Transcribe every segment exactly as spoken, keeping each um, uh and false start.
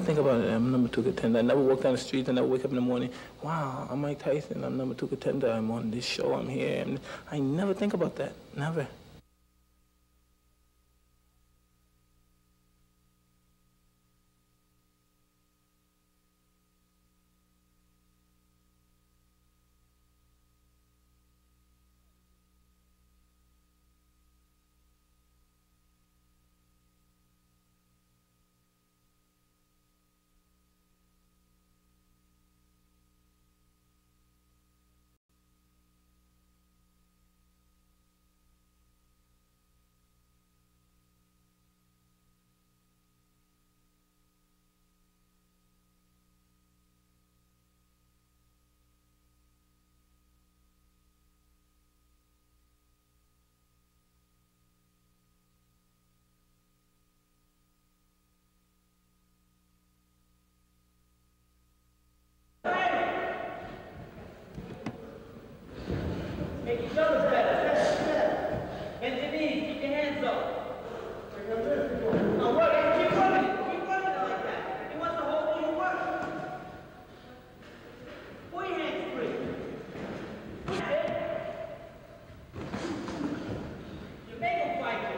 think about it. I'm number two contender. I never walk down the street. I never wake up in the morning. Wow, I'm Mike Tyson. I'm number two contender. I'm on this show. I'm here. And I never think about that. Never. Make your shoulders better, better, better. Bend your knees, keep your hands up. Now work, keep working it, keep working it like that. He wants to hold you to work. Pull your hands free. That's it. You make him fight you.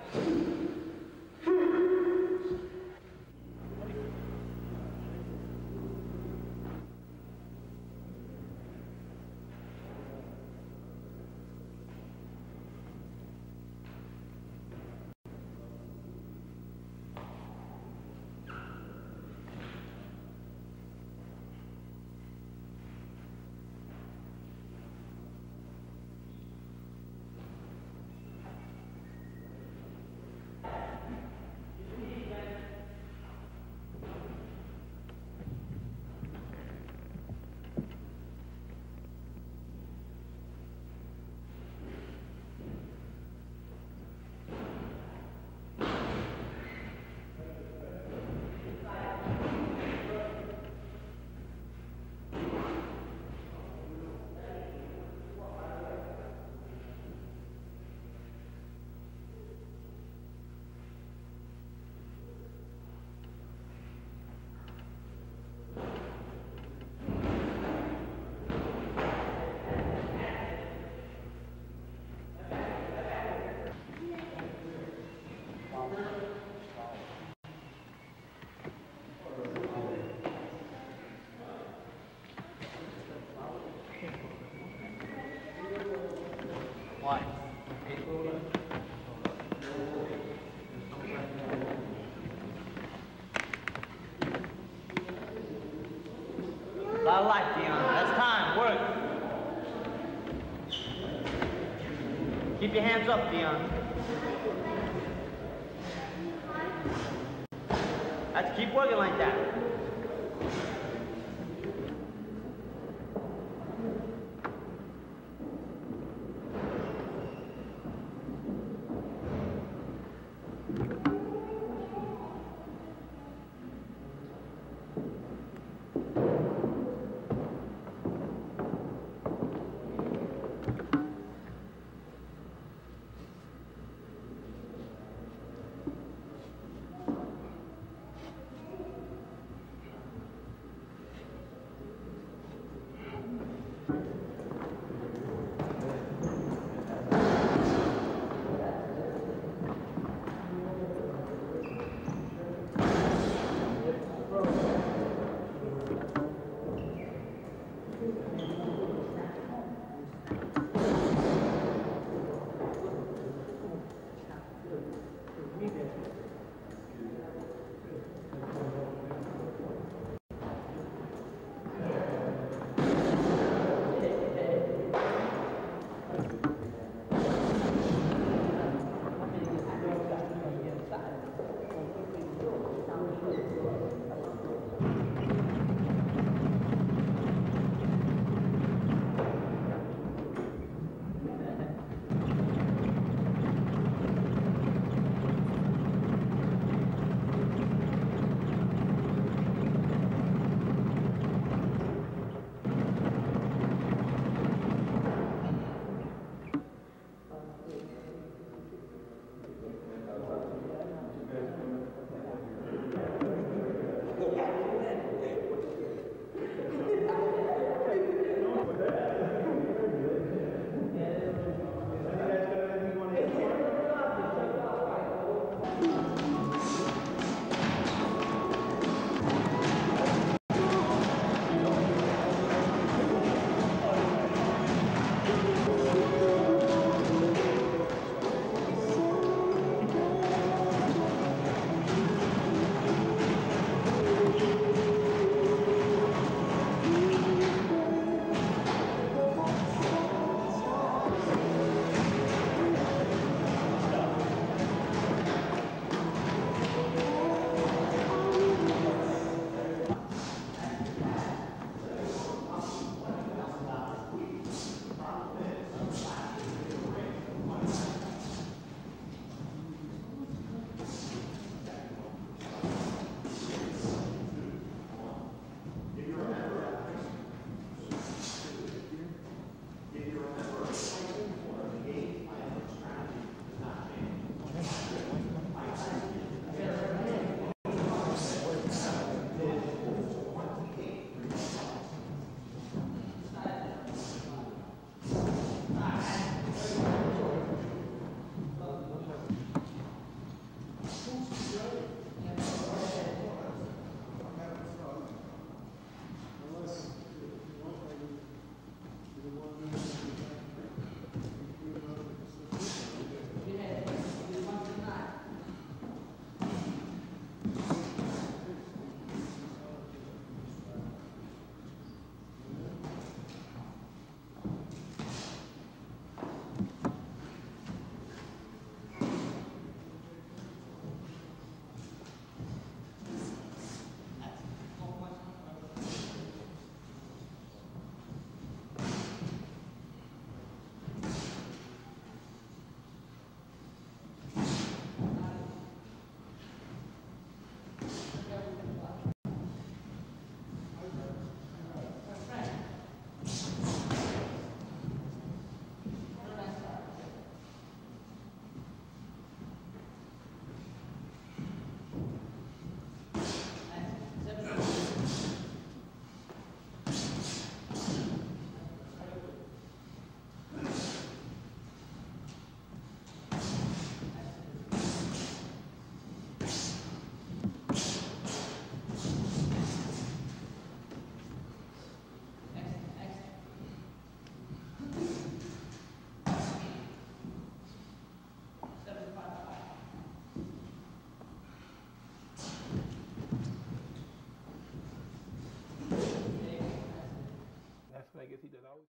Why? A lot of life, Dion. That's time. Work. Keep your hands up, Dion. That's keep working like that. You